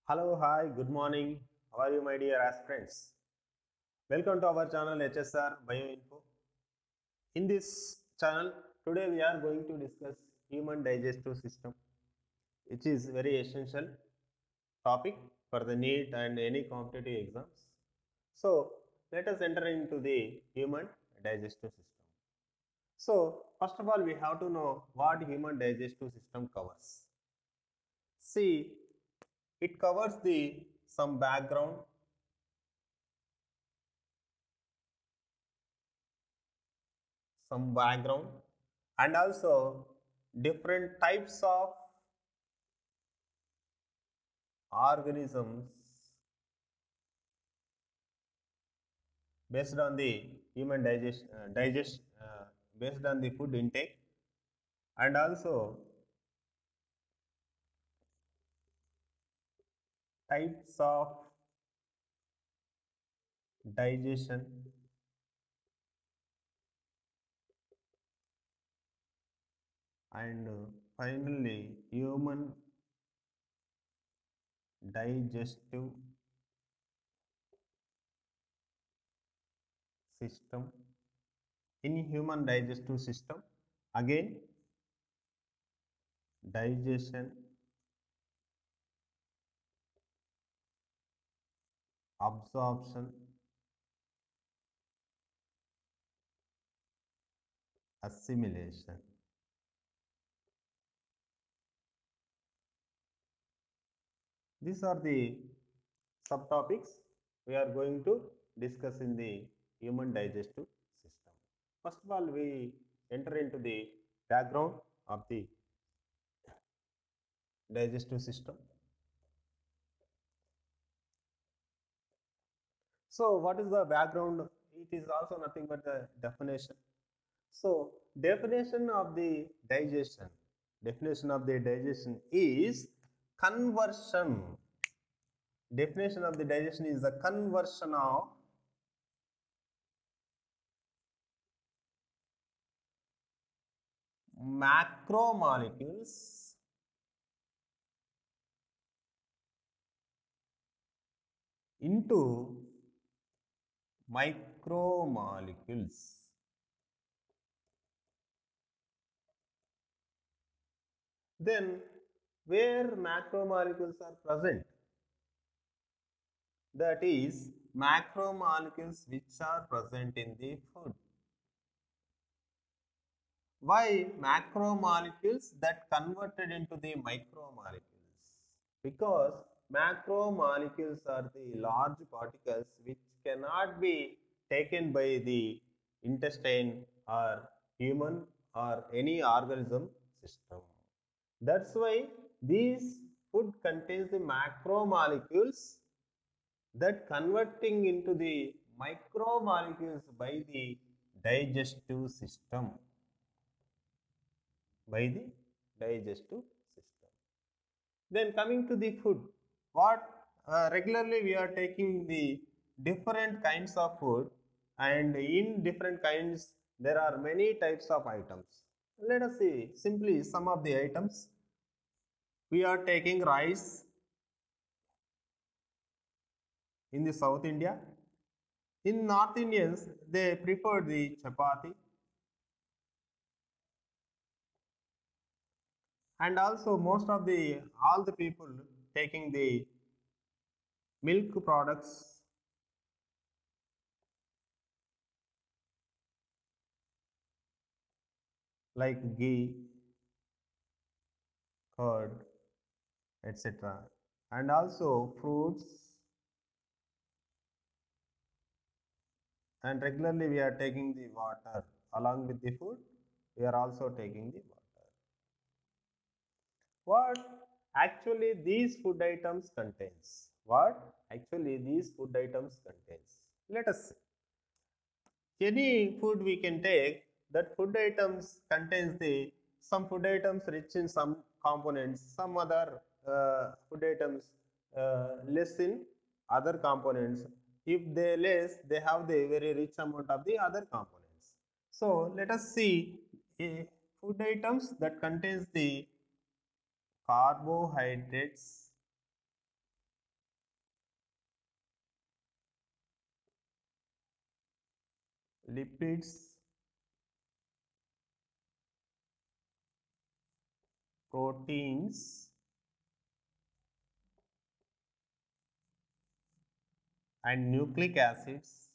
Hello, hi, good morning. How are you, my dear aspirants? Welcome to our channel HSR Bioinfo. In this channel, today we are going to discuss human digestive system, which is very essential topic for the NEET and any competitive exams. So, let us enter into the human digestive system. So, first of all, we have to know what human digestive system covers. See, it covers the some background and also different types of organisms based on the human based on the food intake and also types of digestion and finally human digestive system. In human digestive system, again digestion, absorption, assimilation. These are the subtopics we are going to discuss in the human digestive system. First of all, we enter into the background of the digestive system. So, what is the background? It is also nothing but the definition. So, definition of the digestion is conversion. Definition of the digestion is the conversion of macromolecules into micromolecules. Then, where macromolecules are present, that is, macromolecules which are present in the food. Why macromolecules that converted into the micromolecules? Because macromolecules are the large particles which cannot be taken by the intestine or human or any organism system. That's why these food contains the macromolecules that converting into the micromolecules by the digestive system. By the digestive system. Then coming to the food, what regularly we are taking the different kinds of food, and in different kinds there are many types of items. Let us see simply some of the items. We are taking rice in the South India. In North Indians, they prefer the chapati, and also most of the all the people taking the milk products like ghee, curd, etc. And also fruits, and regularly we are taking the water along with the food. We are also taking the water. What actually these food items contains? What actually these food items contains? Let us see. Any food we can take, that food items contains the some food items rich in some components, some other food items less in other components. If they less, they have the very rich amount of the other components. So let us see food items that contains the carbohydrates lipids, proteins, and nucleic acids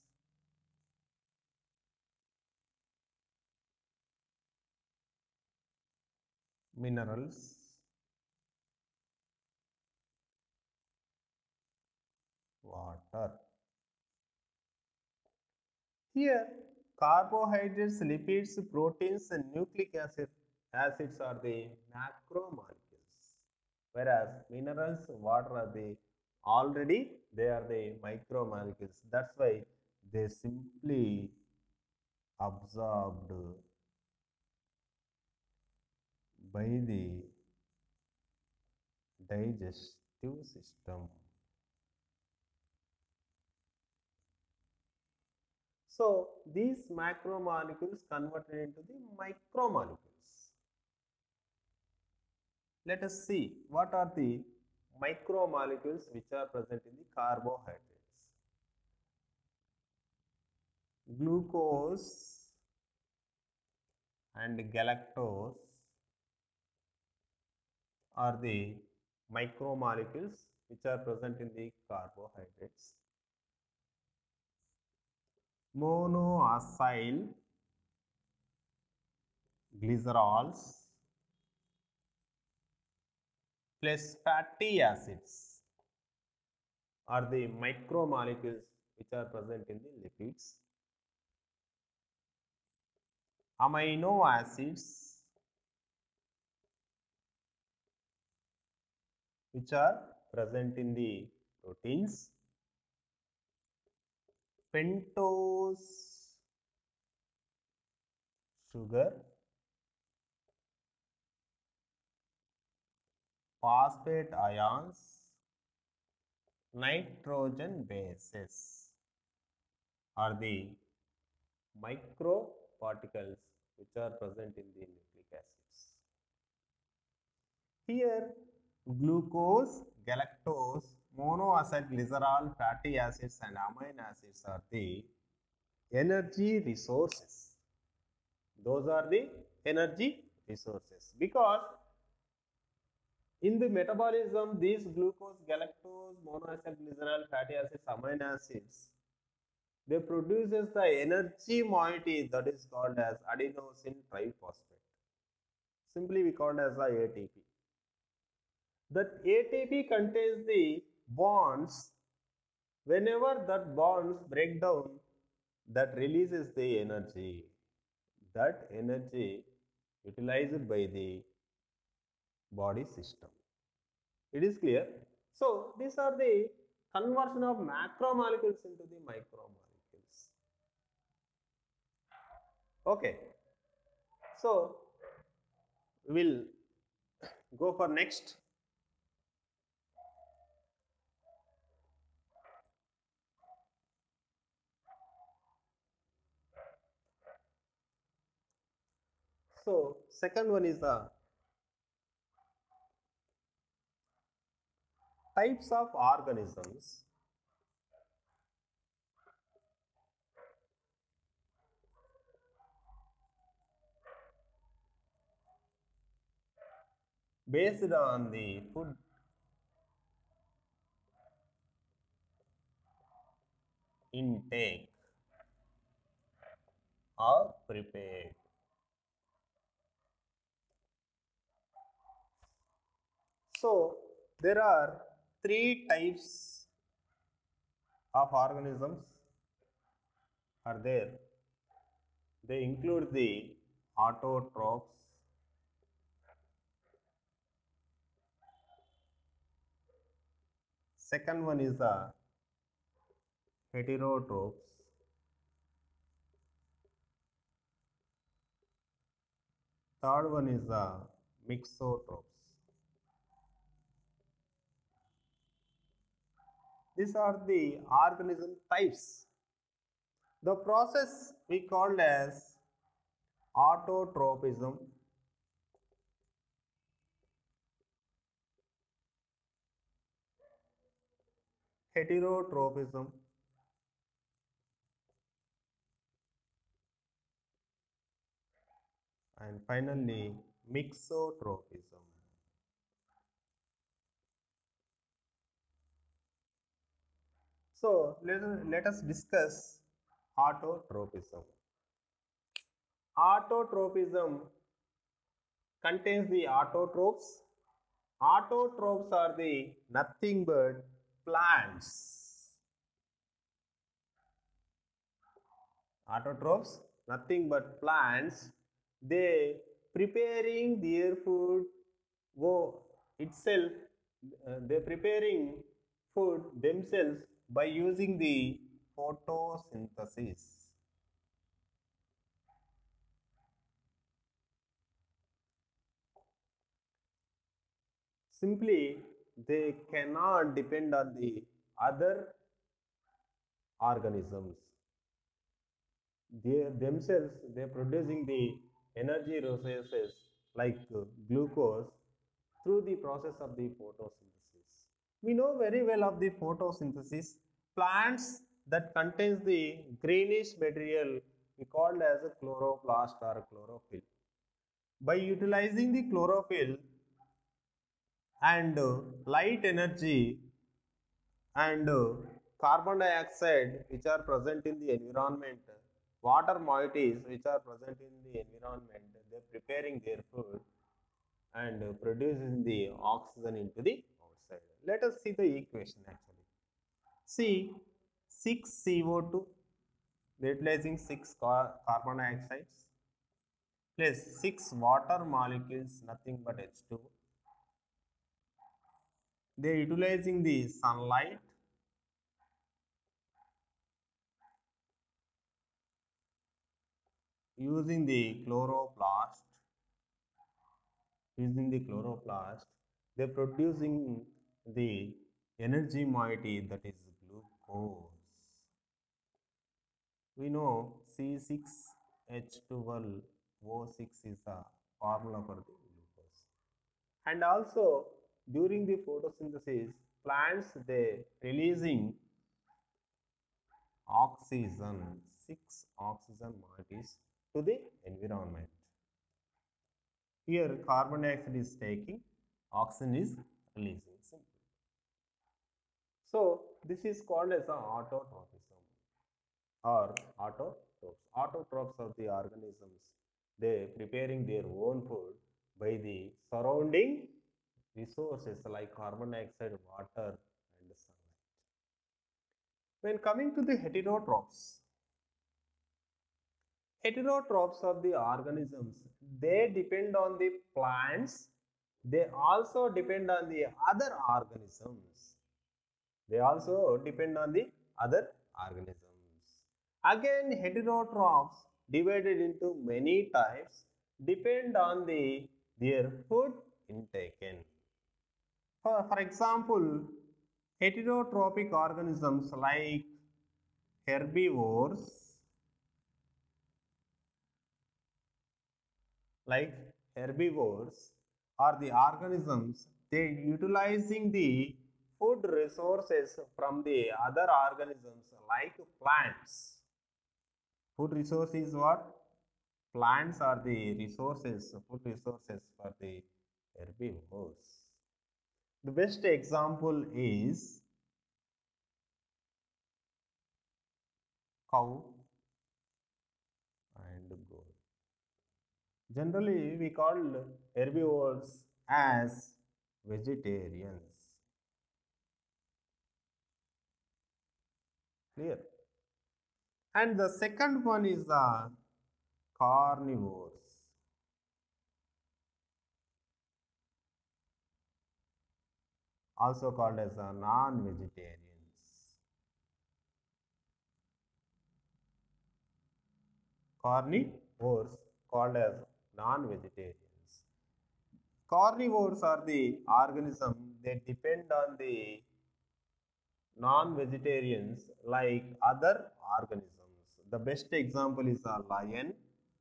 minerals, water. Here, carbohydrates, lipids, proteins, and nucleic acids are the macromolecules, whereas minerals, water are the already they are the micromolecules. That's why they simply absorbed by the digestive system. So these macromolecules converted into the micromolecules. Let us see what are the micromolecules which are present in the carbohydrates. Glucose and galactose are the micromolecules which are present in the carbohydrates. Monoacyl glycerols plus fatty acids are the micromolecules which are present in the lipids. Amino acids which are present in the proteins. Pentose sugar, phosphate ions, nitrogen bases are the microparticles which are present in the nucleic acids. Here, glucose, galactose, monoacylglycerol, fatty acids, and amino acids are the energy resources. Those are the energy resources because in the metabolism, these glucose, galactose, monoacylglycerol, fatty acids, amino acids, they produces the energy moiety that is called as adenosine triphosphate. Simply we call it as the ATP. That ATP contains the bonds. Whenever that bonds break down, that releases the energy. That energy utilized by the body system. It is clear. So these are the conversion of macromolecules into the micromolecules. Okay. So we will go for next. So second one is the types of organisms based on the food intake or prepared. So there are three types of organisms are there. They include the autotrophs, second one is the heterotrophs, third one is the mixotrophs. These are the organism types. The process we called as autotrophism, heterotrophism, and finally mixotropism. So let us discuss autotropism. Autotropism contains the autotrophs. Autotrophs are the nothing but plants. Autotrophs, nothing but plants. They preparing their food itself. They preparing food themselves by using the photosynthesis. Simply, they cannot depend on the other organisms. They themselves, they are producing the energy resources like glucose through the process of the photosynthesis. We know very well of the photosynthesis. Plants that contains the greenish material we called as a chloroplast or chlorophyll. By utilizing the chlorophyll and light energy and carbon dioxide which are present in the environment, water moieties which are present in the environment, they are preparing their food and producing the oxygen into the outside. Let us see the equation actually. See 6 CO2 utilizing 6 carbon dioxides plus 6 water molecules, nothing but H2. They are utilizing the sunlight using the chloroplast. They are producing the energy moiety, that is glucose. We know C6H12O6 is the formula for the glucose. And also during the photosynthesis, plants they releasing oxygen, 6 oxygen moieties to the environment. Here carbon dioxide is taking, oxygen is releasing. Simple. So this is called as autotropism or autotrophs. Autotrophs are the organisms, they preparing their own food by the surrounding resources like carbon dioxide, water and sunlight. When coming to the heterotrophs, heterotrophs are the organisms, they depend on the plants, they also depend on the other organisms. They also depend on the other organisms. Again, heterotrophs divided into many types depend on their food intaken. For example, heterotrophic organisms like herbivores, are the organisms they utilizing the food resources from the other organisms like plants. Food resource is what? Plants are the resources, food resources for the herbivores. The best example is cow and goat. Generally, we call herbivores as vegetarians. Clear? And the second one is the carnivores. Also called as the non-vegetarians. Carnivores called as non-vegetarians. Carnivores are the organism that depend on the non-vegetarians like other organisms. The best example is a lion,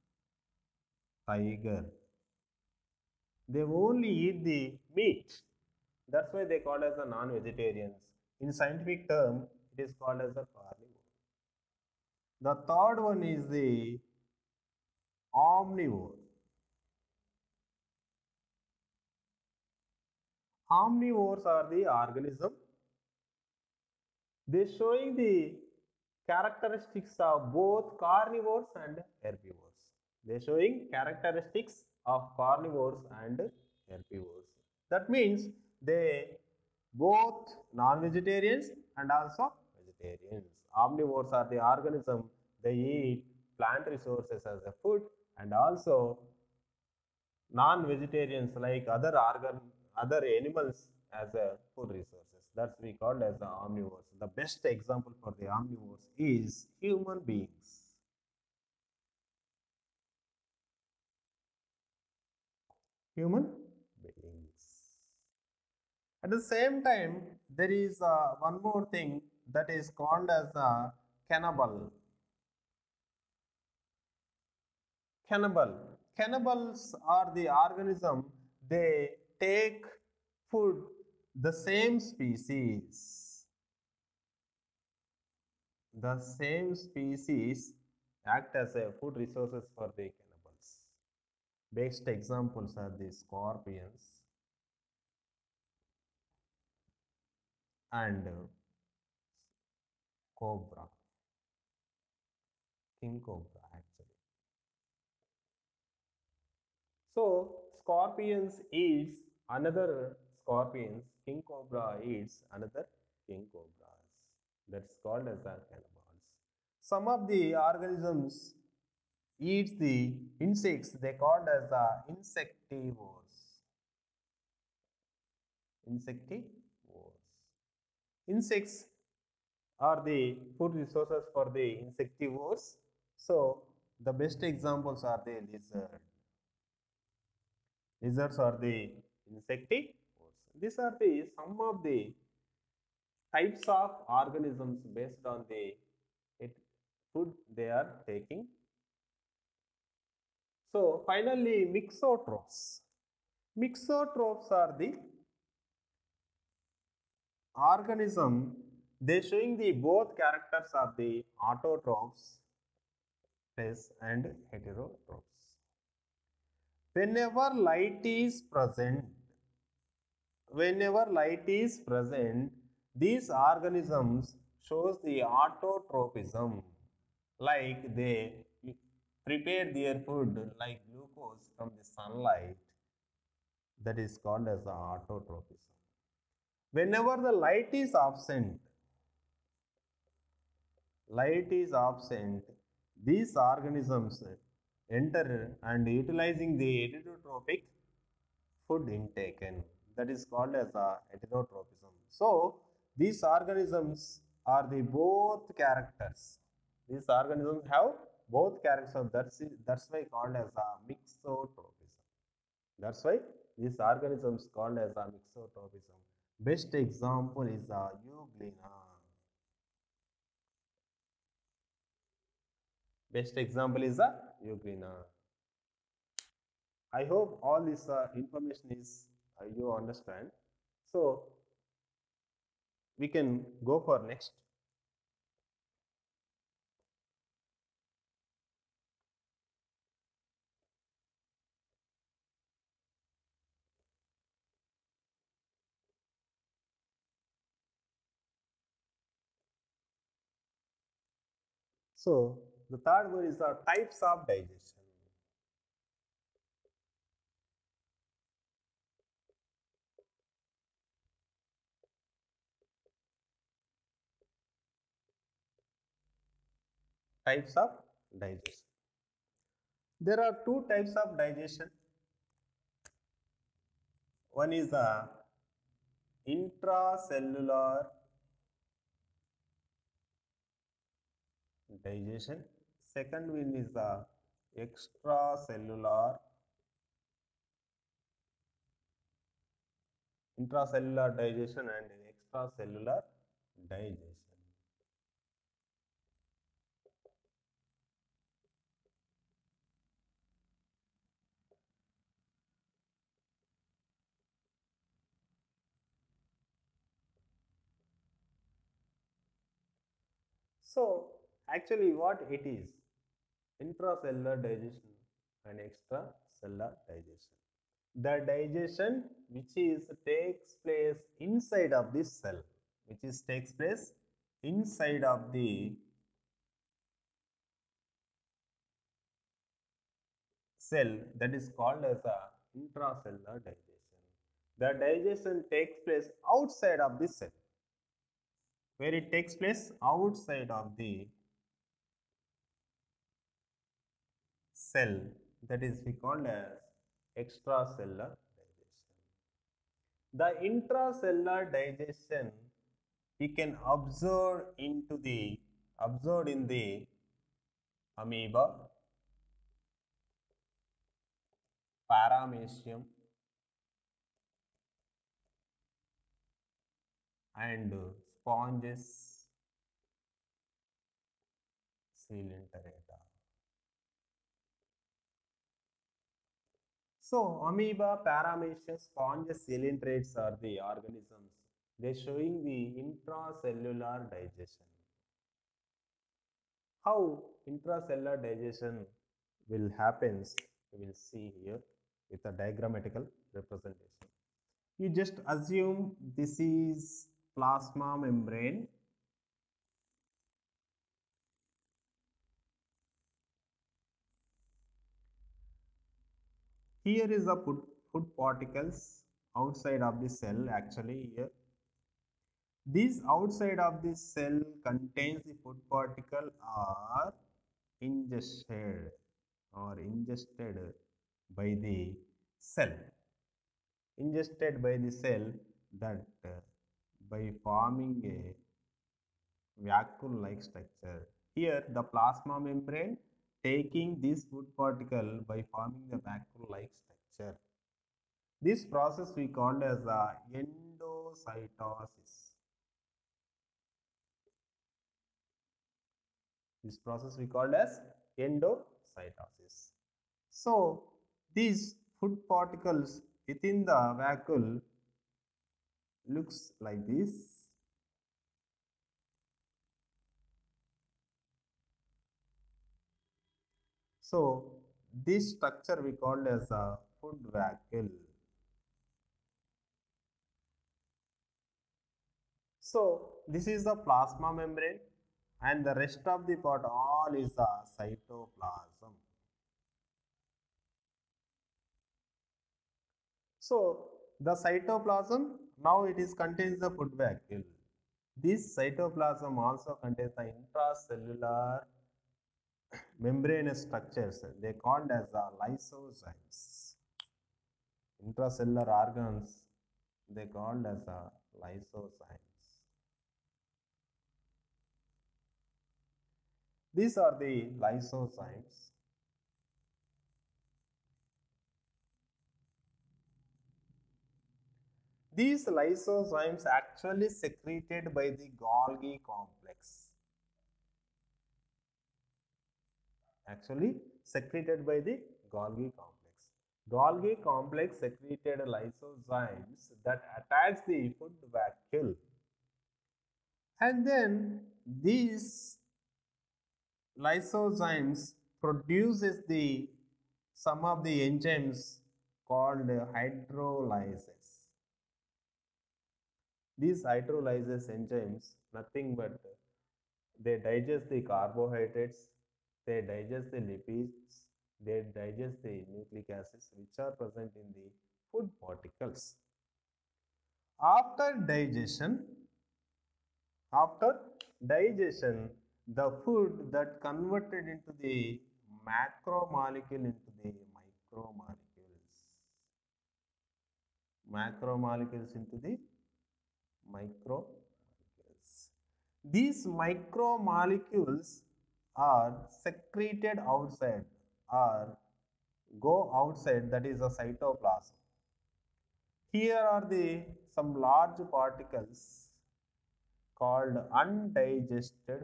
tiger. They only eat the meat. That's why they call as the non-vegetarians. In scientific term, it is called as a carnivore. The third one is the omnivore. Omnivores are the organism. They showing the characteristics of both carnivores and herbivores. They showing characteristics of carnivores and herbivores. That means they both non-vegetarians and also vegetarians. Omnivores are the organism. They eat plant resources as a food, and also non-vegetarians like other animals as a food resources. That's we called as the omnivores. The best example for the omnivores is human beings. Human beings. At the same time, there is one more thing that is called as a cannibal. Cannibal. Cannibals are the organism, they take food the same species. The same species act as a food resources for the cannibals. Best examples are the scorpions and cobra, king cobra actually. So scorpions eats another scorpions, king cobra eats another king cobras. That's called as a cannibals. Some of the organisms eats the insects. They called as the insectivores. Insectivores. Insects are the food resources for the insectivores. So the best examples are the lizard. Lizards are the insectivores. These are the some of the types of organisms based on the food they are taking. So finally, mixotrophs. Mixotrophs are the organism. They showing the both characters of the autotrophs and heterotrophs. Whenever light is present, these organisms shows the autotropism, like they prepare their food like glucose from the sunlight. That is called as the autotropism. Whenever the light is absent, these organisms enter and utilizing the heterotropic food intake, and that is called as a heterotropism. So these organisms are the both characters. These organisms have both characters. That's why called as a mixotropism. That's why these organisms called as a mixotropism. Best example is a euglena. Best example is a euglena. I hope all this information is you understand. So we can go for next. So the third one is the types of digestion. Types of digestion. There are two types of digestion. One is the intracellular digestion. Second one is the extracellular intracellular digestion and extracellular digestion. So actually what it is, intracellular digestion and extracellular digestion. the digestion which is takes place inside of this cell, which is takes place inside of the cell, that is called as a intracellular digestion. The digestion takes place outside of the cell, where it takes place outside of the cell, that is we called as extracellular digestion. The intracellular digestion we can observe observed in the amoeba, paramecium, and sponges, coelenterata. So amoeba, paramecium, sponges, coelenterates are the organisms. They are showing the intracellular digestion. How intracellular digestion will happens, we will see here with a diagrammatical representation. You just assume this is plasma membrane. Here is the food particles outside of the cell. Actually here, these outside of the cell contains the food particle are ingested by the cell, that by forming a vacuole like structure. Here the plasma membrane taking this food particle by forming the vacuole like structure. This process we called as endocytosis. This process we called as endocytosis. So these food particles within the vacuole looks like this. So this structure we called as a food vacuole. So this is the plasma membrane, and the rest of the part all is the cytoplasm. So the cytoplasm, now it is contains the food vacuole. This cytoplasm also contains the intracellular membranous structures. They are called as the lysozymes. Intracellular organs, they are called as the lysozymes. These are the lysozymes. These lysozymes actually secreted by the Golgi complex. Golgi complex. Golgi complex secreted lysozymes that attach the food vacuole. And then these lysozymes produces some of the enzymes called hydrolysis. These hydrolysis enzymes, nothing but they digest the carbohydrates, they digest the lipids, they digest the nucleic acids which are present in the food particles. After digestion, the food that converted into the macromolecule into the macromolecules into the micromolecules. These micromolecules are secreted outside or go outside, that is the cytoplasm. Here are some large particles called undigested food.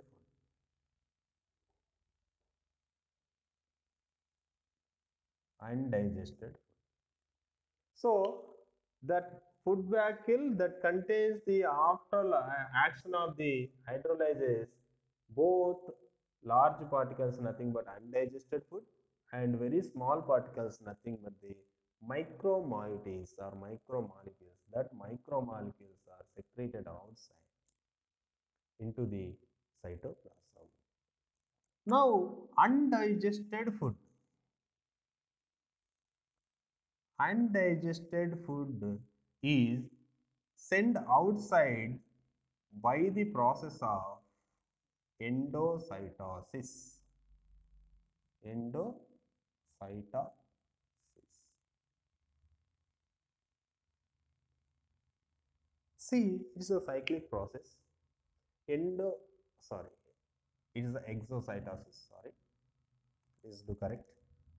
So that food vacuole that contains the after action of the hydrolysis, both large particles nothing but undigested food and very small particles nothing but the micromoieties or micromolecules. That micromolecules are secreted outside into the cytoplasm. Now, undigested food. Undigested food is sent outside by the process of endocytosis. Endocytosis. See, it is a cyclic process. Sorry, it is the exocytosis. Sorry, is the correct.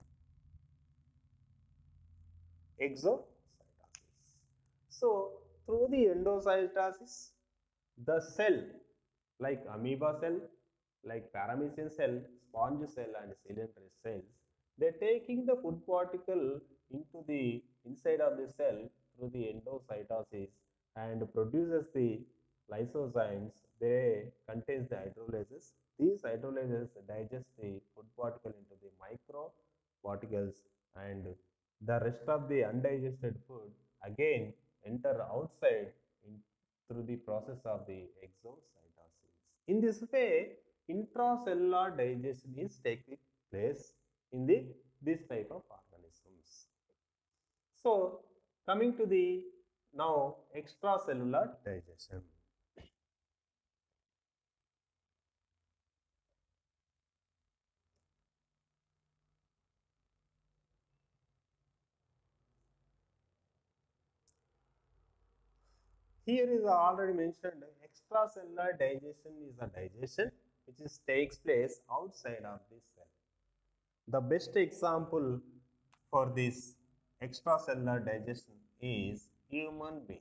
Exocytosis. So, through the endocytosis, the cell, like amoeba cell, like paramecium cell, sponge cell, and ciliary cells, they're taking the food particle into the inside of the cell through the endocytosis and produces the lysozymes. They contains the hydrolases. These hydrolases digest the food particle into the micro particles, and the rest of the undigested food again enter outside through the process of the exocytosis. In this way, intracellular digestion is taking place in this type of organisms. So, coming to the now extracellular digestion. Here is already mentioned extracellular digestion is a digestion which takes place outside of the cell. The best example for this extracellular digestion is human beings.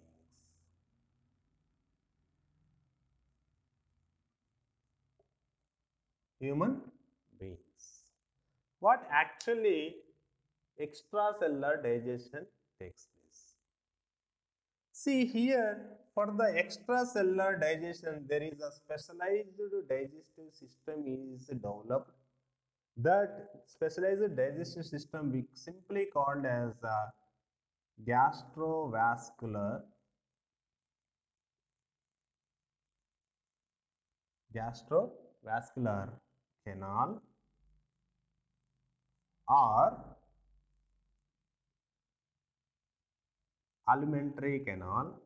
Human beings. What actually extracellular digestion takes place? See here, for the extracellular digestion, there is a specialized digestive system is developed. That specialized digestive system we simply called as gastrovascular canal or alimentary canal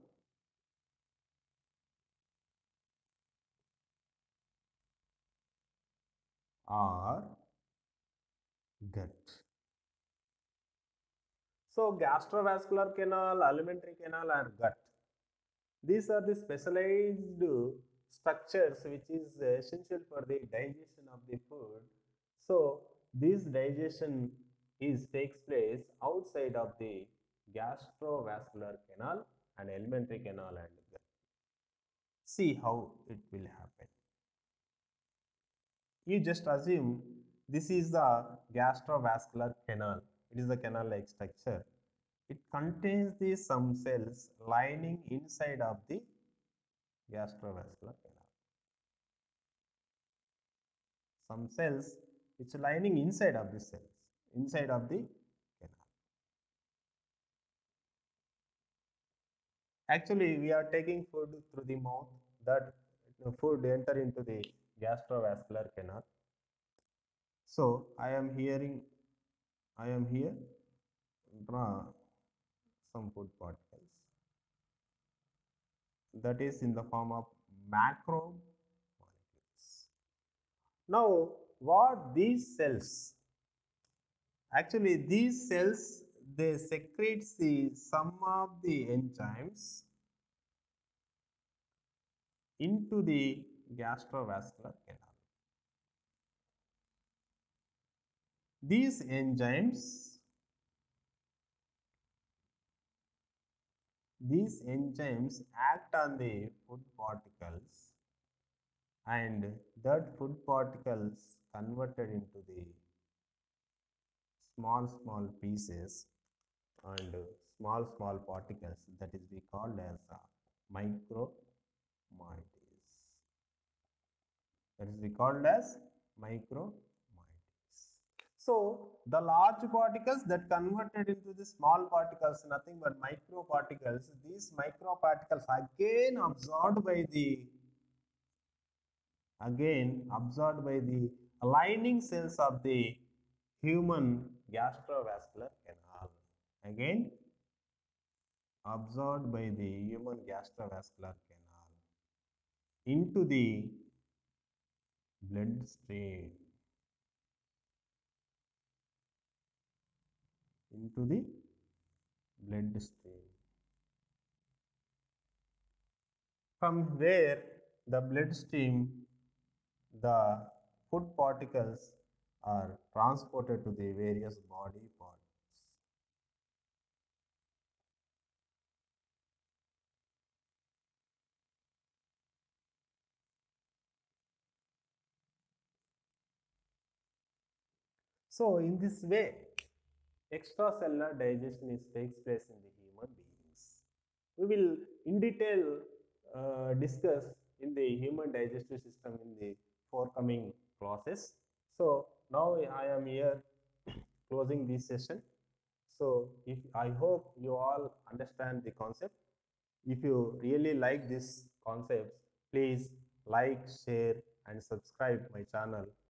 or gut. So, gastrovascular canal, alimentary canal, and gut. These are the specialized structures which is essential for the digestion of the food. So, this digestion takes place outside of the gastrovascular canal and alimentary canal and gut. See how it will happen. You just assume this is the gastrovascular canal. It is the canal-like structure. It contains the some cells lining inside of the gastrovascular canal. Some cells which are lining inside of the cells, inside of the canal. Actually, we are taking food through the mouth. That food enter into the gastrovascular canal. So I am here draw some food particles. That is in the form of macromolecules. Now, what these cells? Actually, these cells they secrete some of the enzymes into the gastrovascular canal. These enzymes act on the food particles, and that food particles converted into the small pieces and small particles, that is we called as micromoieties. That is we called as micromoieties. So So the large particles that converted into the small particles, nothing but microparticles. These microparticles again absorbed by the lining cells of the human gastrovascular canal. Again absorbed by the human gastrovascular canal into the bloodstream. Into the bloodstream. From where the bloodstream, the food particles are transported to the various body parts. So in this way, extracellular digestion takes place in the human beings. We will in detail discuss in the human digestive system in the forthcoming classes. So now I am here closing this session. So if I hope you all understand the concept. If you really like this concept, please like, share and subscribe my channel